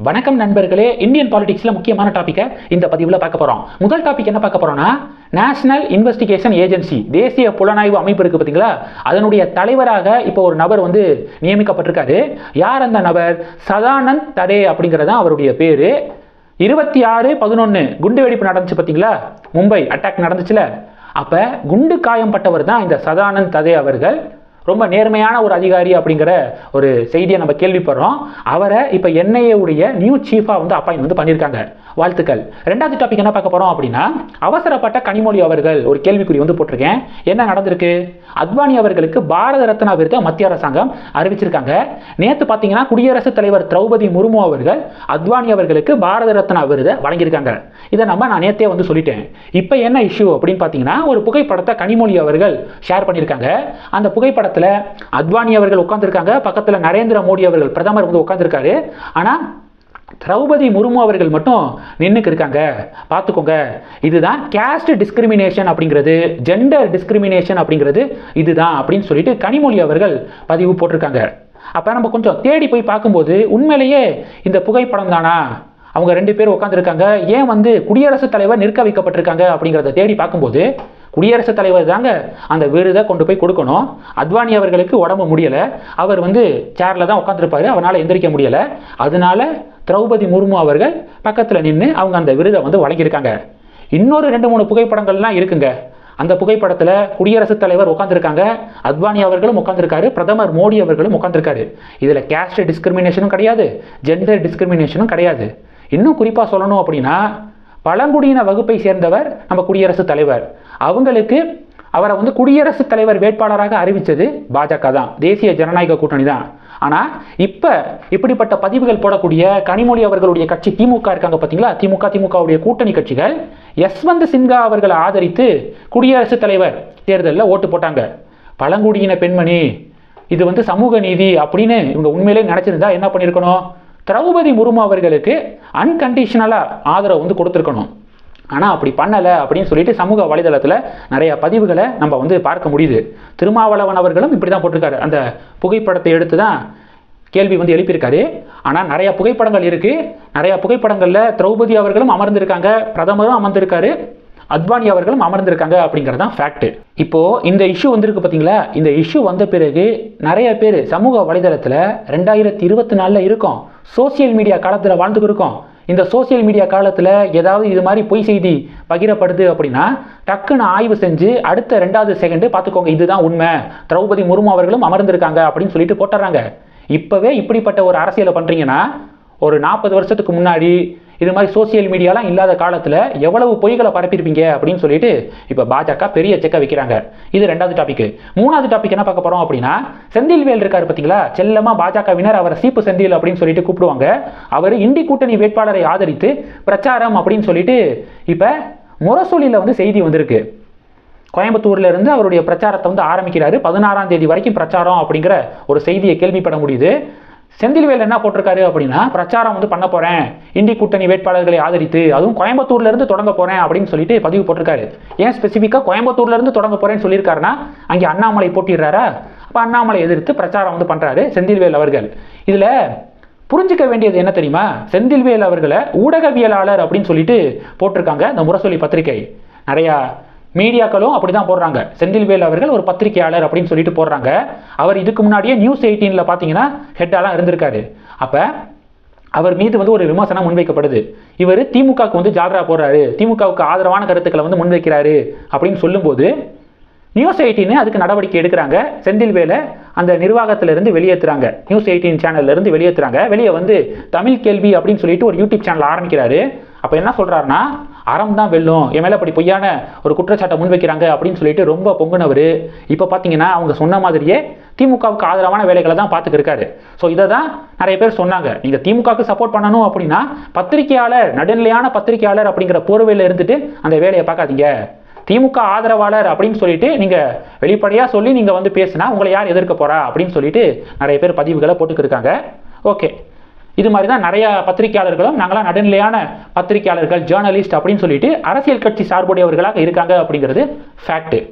வணக்கம் நண்பர்களே, இந்தியன் பாலிடிக்ஸ்ல முக்கியமான டாபிக்கை இந்த பதிவில் பார்க்க போறோம். முதல் டாபிக் என்ன பார்க்க போறோம்னா, நேஷனல் இன்வெஸ்டிகேஷன் ஏஜென்சி, தேசிய புலனாய்வு அமைப்பு இருக்கு பார்த்தீங்களா, அதனுடைய தலைவராக இப்போ ஒரு நபர் நியமிக்கப்பட்டிருக்காரு. யார் அந்த நபர்? சதானந்த் தடே அப்படிங்கிறதான் அவருடைய பேரு. 26/11 குண்டு வெடிப்பு நடந்துச்சு பார்த்தீங்களா, மும்பை அட்டாக் நடந்துச்சுல, அப்ப குண்டு காயம் பட்டவர் தான் இந்த சதானந்த் தடே அவர்கள். ரொம்ப நேர்மையான ஒரு அதிகாரி அப்படிங்கிற ஒரு செய்தியை நம்ம கேள்விப்படுறோம். அவரை இப்போ என்ஐஏ உடைய நியூ சீஃபாக அப்பாயின்ட் பண்ணியிருக்காங்க. வாழ்த்துக்கள். ரெண்டாவது டாபிக் என்ன பார்க்க போகிறோம் அப்படின்னா, அவசரப்பட்ட கனிமொழி அவர்கள் ஒரு கேள்விக்குறி போட்டிருக்கேன். என்ன நடந்திருக்கு? அத்வானி அவர்களுக்கு பாரத ரத்னா விருதை மத்திய அரசாங்கம் அறிவிச்சிருக்காங்க. நேற்று பார்த்தீங்கன்னா குடியரசுத் தலைவர் திரௌபதி முர்மு அவர்கள் அத்வானி அவர்களுக்கு பாரத ரத்னா விருதை வழங்கியிருக்காங்க. இதை நான் நேற்றே சொல்லிட்டேன். இப்போ என்ன இஷ்யூ அப்படின்னு பார்த்தீங்கன்னா, ஒரு புகைப்படத்தை கனிமொழி அவர்கள் ஷேர் பண்ணியிருக்காங்க. அந்த புகைப்படத்தில் அத்வானி அவர்கள் உட்கார்ந்துருக்காங்க, பக்கத்தில் நரேந்திர மோடி அவர்கள் பிரதமர் உட்கார்ந்துருக்காரு. ஆனால் திரௌபதி முர்மு அவர்கள் மட்டும் நின்னுக்கு இருக்காங்க. பார்த்துக்கோங்க, இதுதான் கேஸ்ட் டிஸ்கிரிமினேஷன் அப்படிங்கிறது, ஜெண்டர் டிஸ்கிரிமினேஷன் அப்படிங்கிறது இதுதான் அப்படின்னு சொல்லிட்டு கனிமொழி அவர்கள் பதிவு போட்டிருக்காங்க. அப்போ நம்ம கொஞ்சம் தேடி போய் பார்க்கும்போது உண்மையிலேயே இந்த புகைப்படம் தானா, அவங்க ரெண்டு பேரும் உட்காந்துருக்காங்க, ஏன் குடியரசுத் தலைவர் நிற்க வைக்கப்பட்டிருக்காங்க அப்படிங்கிறத தேடி பார்க்கும்போது குடியரசுத் தலைவர் தாங்க அந்த விருதை கொண்டு போய் கொடுக்கணும். அத்வானி அவர்களுக்கு உடம்பு முடியலை, அவர் சேர்ல தான் உட்காந்துருப்பாரு, அவரால் எந்திரிக்க முடியலை. அதனால திரௌபதி முர்மு அவர்கள் பக்கத்தில் நின்று அவங்க அந்த விருதை வழங்கியிருக்காங்க. இன்னொரு 2-3 புகைப்படங்கள்லாம் இருக்குங்க. அந்த புகைப்படத்தில் குடியரசுத் தலைவர் உட்காந்துருக்காங்க, அத்வானி அவர்களும் உட்காந்துருக்காரு, பிரதமர் மோடி அவர்களும் உட்காந்துருக்காரு. இதில் கேஸ்ட் டிஸ்கிரிமினேஷனும் கிடையாது, ஜெண்டர் டிஸ்கிரிமினேஷனும் கிடையாது. இன்னும் குறிப்பாக சொல்லணும் அப்படின்னா, பழங்குடியின வகுப்பை சேர்ந்தவர் நம்ம குடியரசுத் தலைவர். அவங்களுக்கு அவரை குடியரசுத் தலைவர் வேட்பாளராக அறிவித்தது பாஜக தான், தேசிய ஜனநாயக கூட்டணி தான். ஆனால் இப்போ இப்படிப்பட்ட பதிவுகள் போடக்கூடிய கனிமொழி அவர்களுடைய கட்சி திமுக இருக்காங்க பார்த்தீங்களா, திமுகவுடைய கூட்டணி கட்சிகள் யஸ்வந்த் சின்ஹா அவர்களை ஆதரித்து குடியரசுத் தலைவர் தேர்தலில் ஓட்டு போட்டாங்க. பழங்குடியின பெண்மணி, இது சமூக நீதி அப்படின்னு இவங்க உண்மையிலே நினைச்சிருந்தா என்ன பண்ணியிருக்கணும்? திரௌபதி முர்மு அவர்களுக்கு அன்கண்டிஷனலாக ஆதரவு கொடுத்துருக்கணும். ஆனால் அப்படி பண்ணலை அப்படின்னு சொல்லிட்டு சமூக வலைதளத்தில் நிறைய பதிவுகளை நம்ம பார்க்க முடியுது. திருமாவளவன் அவர்களும் இப்படி தான் போட்டிருக்காரு. அந்த புகைப்படத்தை எடுத்து தான் கேள்வி எழுப்பியிருக்காரு. ஆனால் நிறைய புகைப்படங்கள் இருக்குது. நிறைய புகைப்படங்களில் திரௌபதி அவர்களும் அமர்ந்திருக்காங்க, பிரதமரும் அமர்ந்திருக்காரு, அத்வானி அவர்களும் அமர்ந்திருக்காங்க அப்படிங்கிறது தான் ஃபேக்ட். இப்போது இந்த இஷ்யூ வந்திருக்கு பார்த்தீங்களா, இந்த இஷ்யூ வந்த பிறகு நிறைய பேர் சமூக வலைதளத்தில் 2024 இருக்கோம், சோசியல் மீடியா காலத்தில் வாழ்ந்துக்கு இருக்கோம். இந்த சோசியல் மீடியா காலத்தில் ஏதாவது இது மாதிரி பொய் செய்தி பகிரப்படுது அப்படின்னா டக்குன்னு ஆய்வு செஞ்சு அடுத்த 2வது செகண்டு பார்த்துக்கோங்க, இதுதான் உண்மை, திரௌபதி முர்மு அவர்களும் அமர்ந்திருக்காங்க அப்படின்னு சொல்லிட்டு போட்டுறாங்க. இப்போவே இப்படிப்பட்ட ஒரு அரசியலை பண்ணுறீங்கன்னா, ஒரு 40 வருஷத்துக்கு முன்னாடி இது மாதிரி சோசியல் மீடியாலாம் இல்லாத காலத்தில் எவ்வளவு பொய்களை பரப்பியிருப்பீங்க அப்படின்னு சொல்லிட்டு இப்போ பாஜக பெரிய செக்க வைக்கிறாங்க. இது 2வது டாபிக். 3வது டாபிக் என்ன பார்க்க போகிறோம் அப்படின்னா, செந்தில்வேல் இருக்காரு பார்த்தீங்களா, செல்லமாக பாஜகவினர் அவரை சீப்பு செந்தில் அப்படின்னு சொல்லிட்டு கூப்பிடுவாங்க. அவர் இண்டி கூட்டணி வேட்பாளரை ஆதரித்து பிரச்சாரம் அப்படின்னு சொல்லிட்டு இப்போ முரசொலியில் செய்தி வந்திருக்கு. கோயம்புத்தூர்ல இருந்து அவருடைய பிரச்சாரத்தை ஆரம்பிக்கிறாரு. 16ஆம் தேதி வரைக்கும் பிரச்சாரம் அப்படிங்கிற ஒரு செய்தியை கேள்விப்பட முடியுது. செந்தில்வேல் என்ன போட்டிருக்காரு அப்படின்னா, பிரச்சாரம் பண்ண போறேன், இண்டி கூட்டணி வேட்பாளர்களை ஆதரித்து, அதுவும் கோயம்புத்தூர்ல இருந்து தொடங்க போறேன் அப்படின்னு சொல்லிட்டு பதிவு போட்டிருக்காரு. ஏன் ஸ்பெசிஃபிக்காக கோயம்புத்தூர்ல இருந்து தொடங்க போறேன்னு சொல்லியிருக்காருன்னா, அங்கே அண்ணாமலை போட்டிடுறாரா, அப்போ அண்ணாமலை எதிர்த்து பிரச்சாரம் பண்றாரு செந்தில்வேல் அவர்கள். இதுல புரிஞ்சுக்க வேண்டியது என்ன தெரியுமா, செந்தில்வேல் அவர்களை ஊடகவியலாளர் அப்படின்னு சொல்லிட்டு போட்டிருக்காங்க இந்த முரசொலி பத்திரிகை. நிறையா மீடியாக்களும் அப்படி தான் போடுறாங்க, செந்தில்வேல் அவர்கள் ஒரு பத்திரிகையாளர் அப்படின்னு சொல்லிட்டு போடுறாங்க. அவர் இதுக்கு முன்னாடியே நியூஸ் 18ல் பார்த்தீங்கன்னா ஹெட்டாலாம் இருந்திருக்காரு. அப்போ அவர் மீது ஒரு விமர்சனம் முன்வைக்கப்படுது. இவர் திமுகவுக்கு ஜால்ரா போடுறாரு, திமுகவுக்கு ஆதரவான கருத்துக்களை முன்வைக்கிறாரு அப்படின்னு சொல்லும்போது நியூஸ் 18 அதுக்கு நடவடிக்கை எடுக்கிறாங்க. செந்தில்வேலை அந்த நிர்வாகத்திலிருந்து வெளியேற்றுறாங்க, நியூஸ் 18 சேனல்லேருந்து வெளியேற்றுறாங்க. வெளியே தமிழ் கேள்வி அப்படின்னு சொல்லிட்டு ஒரு யூடியூப் சேனல் ஆரம்பிக்கிறாரு. அப்போ என்ன சொல்கிறாருன்னா, அறம் தான் வெல்லும், என் மேலே அப்படி பொய்யான ஒரு குற்றச்சாட்டை முன்வைக்கிறாங்க அப்படின்னு சொல்லிட்டு ரொம்ப பொங்குனவர். இப்போ பார்த்தீங்கன்னா அவங்க சொன்ன மாதிரியே திமுகவுக்கு ஆதரவான வேலைகளை தான் பார்த்துட்டு இருக்காரு. ஸோ இதை தான் நிறைய பேர் சொன்னாங்க, நீங்கள் திமுகவுக்கு சப்போர்ட் பண்ணணும் அப்படின்னா பத்திரிகையாளர், நடுநிலையான பத்திரிகையாளர் அப்படிங்கிற போர்வையில் இருந்துட்டு அந்த வேலையை பார்க்காதீங்க, திமுக ஆதரவாளர் அப்படின்னு சொல்லிட்டு நீங்கள் வெளிப்படையாக சொல்லி நீங்கள் பேசினா உங்களை யார் எதிர்க்க போகிறா அப்படின்னு சொல்லிட்டு நிறைய பேர் பதிவுகளை போட்டுக்கிருக்காங்க. ஓகே, இது மாதிரி தான் நிறைய பத்திரிகையாளர்களும் நாங்களாம் நடுநிலையான பத்திரிகையாளர்கள், ஜேர்னலிஸ்ட் அப்படின்னு சொல்லிட்டு அரசியல் கட்சி சார்புடையவர்களாக இருக்காங்க அப்படிங்கிறது ஃபேக்ட்.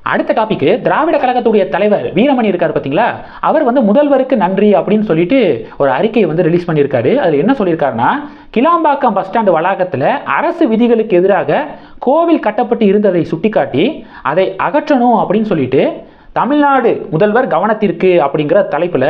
அடுத்த டாபிக், திராவிட கழகத்துடைய தலைவர் வீரமணி இருக்கார் பார்த்தீங்களா, அவர் வந்து முதல்வருக்கு நன்றி அப்படின்னு சொல்லிட்டு ஒரு அறிக்கையை வந்து ரிலீஸ் பண்ணியிருக்காரு. அதில் என்ன சொல்லியிருக்காருன்னா, கிளாம்பாக்கம் பஸ் ஸ்டாண்டு வளாகத்தில் அரசு விதிகளுக்கு எதிராக கோவில் கட்டப்பட்டு இருந்ததை சுட்டிக்காட்டி அதை அகற்றணும் அப்படின்னு சொல்லிட்டு தமிழ்நாடு முதல்வர் கவனத்திற்கு அப்படிங்கிற தலைப்பில்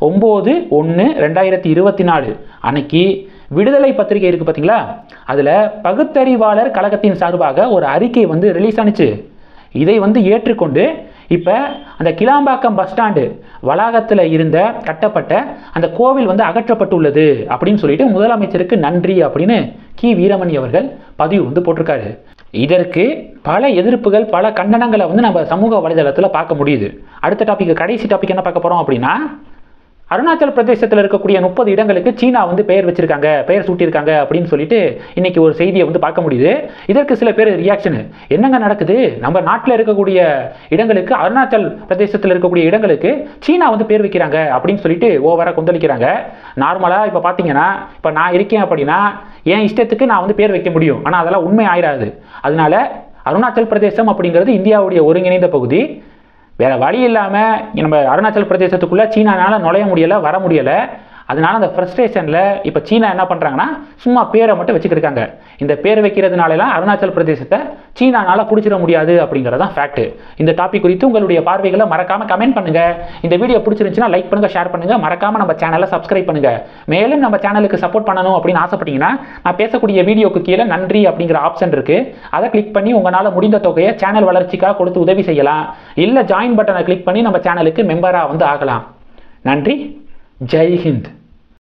9/1/2024 அன்னைக்கு விடுதலை பத்திரிகை இருக்குது பார்த்தீங்களா, அதில் பகுத்தறிவாளர் கழகத்தின் சார்பாக ஒரு அறிக்கை வந்து ரிலீஸ் ஆனிச்சு. இதை வந்து ஏற்றுக்கொண்டு இப்போ அந்த கிளாம்பாக்கம் பஸ் ஸ்டாண்டு வளாகத்தில் இருந்த கட்டப்பட்ட அந்த கோவில் வந்து அகற்றப்பட்டுள்ளது அப்படின்னு சொல்லிட்டு முதலமைச்சருக்கு நன்றி அப்படின்னு வீரமணி அவர்கள் பதிவு வந்து போட்டிருக்காரு. இதற்கு பல எதிர்ப்புகள், பல கண்டனங்களை வந்து நம்ம சமூக வலைதளத்தில் பார்க்க முடியுது. அடுத்த டாபிக், கடைசி டாபிக் என்ன பார்க்க போகிறோம் அப்படின்னா, அருணாச்சல் பிரதேசத்தில் இருக்கக்கூடிய 30 இடங்களுக்கு சீனா வந்து பெயர் வச்சிருக்காங்க, பெயர் சூட்டியிருக்காங்க அப்படின்னு சொல்லிட்டு இன்னைக்கு ஒரு செய்தியை வந்து பார்க்க முடியுது. இதற்கு சில பேர் ரியாக்ஷன், என்னங்க நடக்குது, நம்ம நாட்டில் இருக்கக்கூடிய இடங்களுக்கு, அருணாச்சல் பிரதேசத்தில் இருக்கக்கூடிய இடங்களுக்கு சீனா வந்து பேர் வைக்கிறாங்க அப்படின்னு சொல்லிட்டு ஓவராக கொந்தளிக்கிறாங்க. நார்மலாக இப்போ பார்த்தீங்கன்னா, இப்போ நான் இருக்கேன் அப்படின்னா என் இஷ்டத்துக்கு நான் வந்து பேர் வைக்க முடியும், ஆனால் அதெல்லாம் உண்மை ஆயிடாது. அதனால அருணாச்சல் பிரதேசம் அப்படிங்கிறது இந்தியாவுடைய ஒருங்கிணைந்த பகுதி. வேற வழி இல்லாமல் நம்ம அருணாச்சல் பிரதேசத்துக்குள்ளே சீனானால நுழைய முடியலை, வர முடியலை. அதனால அந்த ஃப்ரஸ்ட்ரேஷனில் இப்போ சீனா என்ன பண்ணுறாங்கன்னா, சும்மா பேரை மட்டும் வச்சுக்கிருக்காங்க. இந்த பேர் வைக்கிறதுனாலலாம் அருணாச்சல் பிரதேசத்தை சீனானால பிடிச்சிட முடியாது அப்படிங்கிறதான் ஃபேக்ட். இந்த டாபிக் குறித்து உங்களுடைய பார்வைகளை மறக்காமல் கமெண்ட் பண்ணுங்கள். இந்த வீடியோ பிடிச்சிருந்துச்சுன்னா லைக் பண்ணுங்கள், ஷேர் பண்ணுங்கள், மறக்காமல் நம்ம சேனலை சப்ஸ்கிரைப் பண்ணுங்கள். மேலும் நம்ம சேனலுக்கு சப்போர்ட் பண்ணணும் அப்படின்னு ஆசைப்பட்டீங்கன்னா, நான் பேசக்கூடிய வீடியோக்கு கீழே நன்றி அப்படிங்கிற ஆப்ஷன் இருக்குது. அதை கிளிக் பண்ணி உங்களால் முடிந்த தொகையை சேனல் வளர்ச்சிக்காக கொடுத்து உதவி செய்யலாம். இல்லை ஜாயின் பட்டனை கிளிக் பண்ணி நம்ம சேனலுக்கு மெம்பராக வந்து ஆகலாம். நன்றி. ஜெய் ஹிந்த்.